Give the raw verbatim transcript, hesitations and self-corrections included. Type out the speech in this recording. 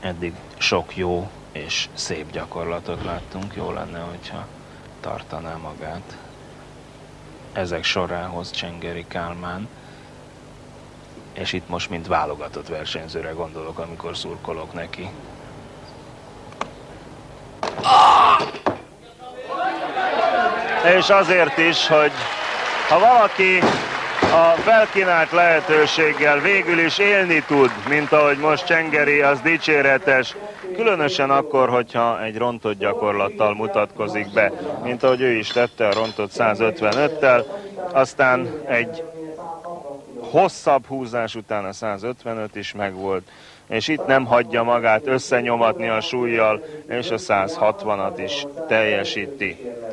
Eddig sok jó és szép gyakorlatot láttunk, jó lenne, hogyha tartaná magát ezek sorához Csengeri Kálmán. És itt most mint válogatott versenyzőre gondolok, amikor szurkolok neki. És azért is, hogy ha valaki a felkínált lehetőséggel végül is élni tud, mint ahogy most Csengeri, az dicséretes, különösen akkor, hogyha egy rontott gyakorlattal mutatkozik be, mint ahogy ő is tette a rontott százötvenöttel, aztán egy hosszabb húzás után a százötvenöt is megvolt, és itt nem hagyja magát összenyomatni a súlyjal, és a százhatvanat is teljesíti.